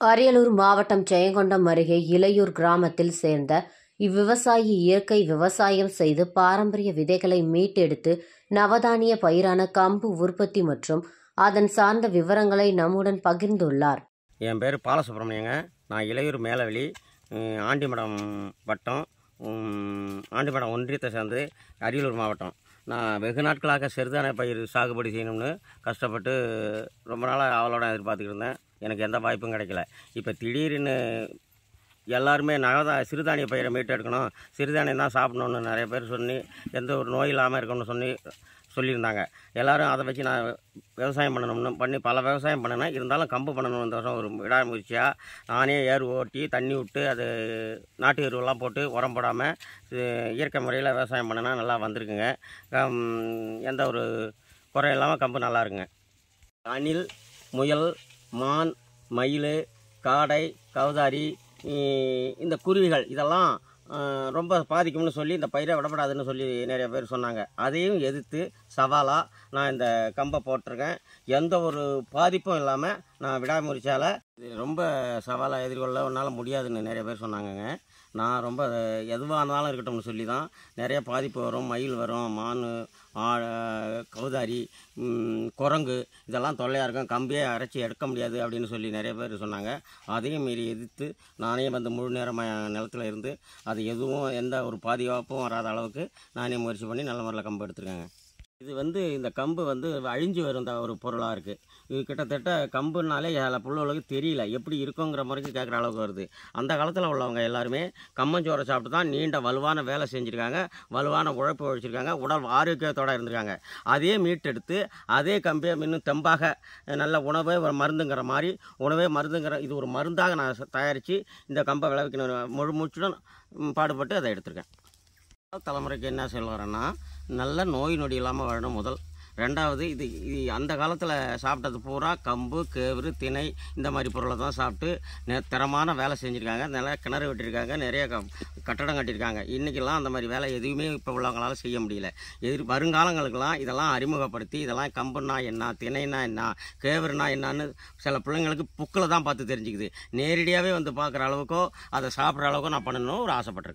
அரியலூர் மாவட்டம் ஜெயங்கொண்டம் அருகே இளையூர் கிராமத்தில் சேர்ந்த இவ்விவசாயி இயற்கை விவசாயம் செய்து பாரம்பரிய விதைகளை மீட்டெடுத்து நவதானிய பயிரான கம்பு உற்பத்தி மற்றும் அதன் சார்ந்த விவரங்களை நம்முடன் பகிர்ந்துள்ளார். என் பேர் பாலசுப்ரமணியங்க. நான் இளையூர் மேலவெளி ஆண்டிமடம் வட்டம் ஆண்டிமடம் ஒன்றியத்தை சேர்ந்து அரியலூர் மாவட்டம். நான் வெகு நாட்களாக சிறுதானிய பயிர் சாகுபடி செய்யணும்னு கஷ்டப்பட்டு ரொம்ப நாளாக அவளோட எதிர்பார்த்துக்கிட்டு இருந்தேன். எனக்கு எந்த வாய்ப்பும் கிடைக்கல. இப்போ திடீர்னு எல்லாருமே சிறுதானிய பயிரை மீட்டெடுக்கணும், சிறுதானியம் தான் சாப்பிடணுன்னு நிறைய பேர் எந்த ஒரு நோய் இல்லாமல் இருக்கணும்னு சொல்லியிருந்தாங்க. எல்லோரும் அதை வச்சு நான் விவசாயம் பண்ணணும்னு பல விவசாயம் பண்ணினேன். இருந்தாலும் கம்பு பண்ணணும் இந்த வருஷம் ஒரு விடாமுயற்சியாக நானே ஏர் ஓட்டி தண்ணி விட்டு அது நாட்டு எருவெல்லாம் போட்டு உரம் போடாமல் இயற்கை முறையில் விவசாயம் பண்ணினா நல்லா வந்திருக்குங்க. எந்த ஒரு குறை இல்லாமல் கம்பு நல்லா இருக்குங்க. அணில், முயல், மான், மயில், காடை, கவுதாரி, இந்த குருவிகள் இதெல்லாம் ரொம்ப பாதிக்கும்னு சொல்லி இந்த பயிரை விடப்படாதுன்னு சொல்லி நிறைய பேர் சொன்னாங்க. அதையும் எதிர்த்து சவாலாக நான் இந்த கம்பை போட்டிருக்கேன். எந்த ஒரு பாதிப்பும் இல்லாமல் நான் விடாமுயற்சியால் இது ரொம்ப சவாலாக எதிர்கொள்ள உன்னால் முடியாதுன்னு நிறைய பேர் சொன்னாங்கங்க. நான் ரொம்ப எதுவாக இருந்தாலும் இருக்கட்டும்னு சொல்லி தான் நிறைய பாதிப்பு வரும். மயில் வரும், மான், கவுதாரி, குரங்கு இதெல்லாம் தொல்லையாக இருக்கும், கம்பியே அரைச்சி எடுக்க முடியாது அப்படின்னு சொல்லி நிறைய பேர் சொன்னாங்க. அதையும் மீறி எதிர்த்து நானே வந்து முழு நேரமாக நிலத்தில் இருந்து அது எதுவும் எந்த ஒரு பாதுகாப்பும் வராத அளவுக்கு நானே முயற்சி பண்ணி நல்ல முறையில் கம்பு எடுத்துருக்கேங்க. இது இந்த கம்பு அழிஞ்சு வரும் ஒரு பொருளாக இருக்குது. இது கிட்டத்தட்ட கம்புனாலே புள்ளவர்களுக்கு தெரியல, எப்படி இருக்குங்கிற முறைக்கு கேட்குற அளவுக்கு வருது. அந்த காலத்தில் உள்ளவங்க எல்லாருமே கம்மஞ்சோரை சாப்பிட்டு தான் நீண்ட வலுவான வேலை செஞ்சுருக்காங்க, வலுவான உழைப்பு உழைச்சிருக்காங்க, உடல் ஆரோக்கியத்தோடு இருந்திருக்காங்க. அதே மீட்டெடுத்து அதே கம்பே இன்னும் தெம்பாக நல்ல உணவே ஒரு மருந்துங்கிற மாதிரி இது ஒரு மருந்தாக நான் தயாரித்து இந்த கம்பை விளைவிக்கணும் முழு மூச்சுடன் பாடுபட்டு அதை எடுத்திருக்கேன். தலைமுறைக்கு என்ன சொல்கிறேன்னா, நல்ல நோய் நொடி இல்லாமல் வாழணும் முதல். ரெண்டாவது, இது அந்த காலத்தில் சாப்பிட்டது பூரா கம்பு, கேவுரு, திணை இந்த மாதிரி பொருளை தான் சாப்பிட்டு தரமான வேலை செஞ்சுருக்காங்க. நிறைய கிணறு வெட்டியிருக்காங்க, நிறைய கட்டடம் கட்டியிருக்காங்க. இன்றைக்கெல்லாம் அந்த மாதிரி வேலை எதுவுமே இப்போ உள்ளவங்களால் செய்ய முடியல. வருங்காலங்களுக்கெல்லாம் இதெல்லாம் அறிமுகப்படுத்தி இதெல்லாம் கம்புன்னா என்ன, திணைனா என்ன, கேவுருனா என்னான்னு சில பிள்ளைங்களுக்கு புக்கில் தான் பார்த்து தெரிஞ்சுக்குது. நேரடியாகவே பார்க்குற அளவுக்கோ அதை சாப்பிட்ற அளவுக்கோ நான் பண்ணணும்னு ஒரு ஆசைப்பட்டிருக்கேன்.